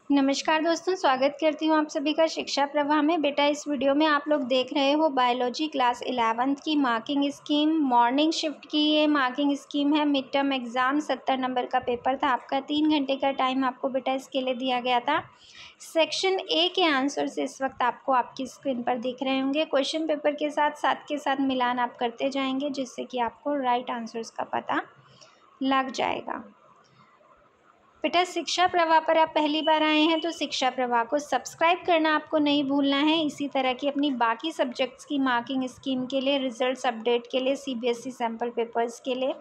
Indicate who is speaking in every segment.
Speaker 1: नमस्कार दोस्तों, स्वागत करती हूँ आप सभी का शिक्षा प्रवाह में। बेटा, इस वीडियो में आप लोग देख रहे हो बायोलॉजी क्लास 11th की मार्किंग स्कीम। मॉर्निंग शिफ्ट की ये मार्किंग स्कीम है। मिड टर्म एग्ज़ाम 70 नंबर का पेपर था आपका। 3 घंटे का टाइम आपको बेटा इसके लिए दिया गया था। सेक्शन ए के आंसर्स इस वक्त आपको आपकी स्क्रीन पर दिख रहे होंगे। क्वेश्चन पेपर के साथ मिलान आप करते जाएंगे, जिससे कि आपको राइट आंसर्स का पता लग जाएगा। बेटा, शिक्षा प्रवाह पर आप पहली बार आए हैं तो शिक्षा प्रवाह को सब्सक्राइब करना आपको नहीं भूलना है। इसी तरह की अपनी बाकी सब्जेक्ट्स की मार्किंग स्कीम के लिए, रिजल्ट्स अपडेट के लिए, सीबीएसई सैम्पल पेपर्स के लिए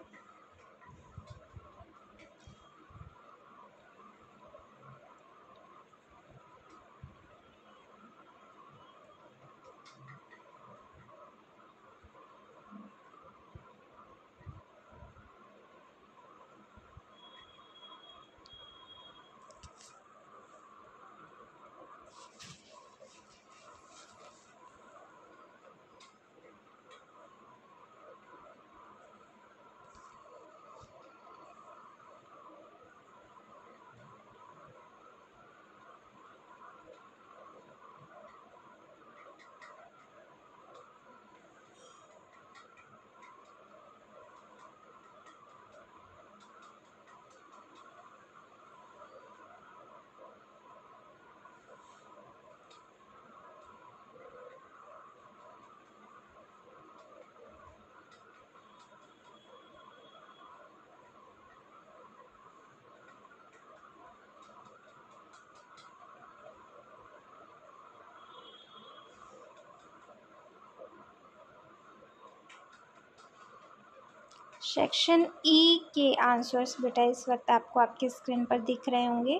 Speaker 1: सेक्शन ई के आंसर्स बेटा इस वक्त आपको आपकी स्क्रीन पर दिख रहे होंगे।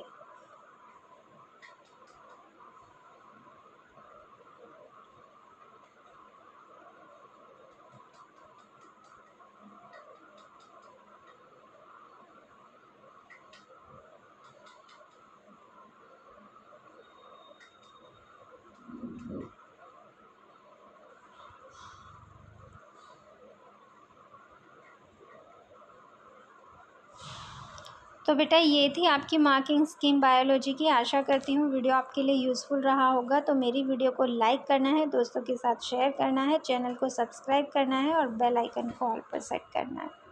Speaker 1: तो बेटा, ये थी आपकी मार्किंग स्कीम बायोलॉजी की। आशा करती हूँ वीडियो आपके लिए यूज़फुल रहा होगा। तो मेरी वीडियो को लाइक करना है, दोस्तों के साथ शेयर करना है, चैनल को सब्सक्राइब करना है और बेल आइकन को ऑल पर सेट करना है।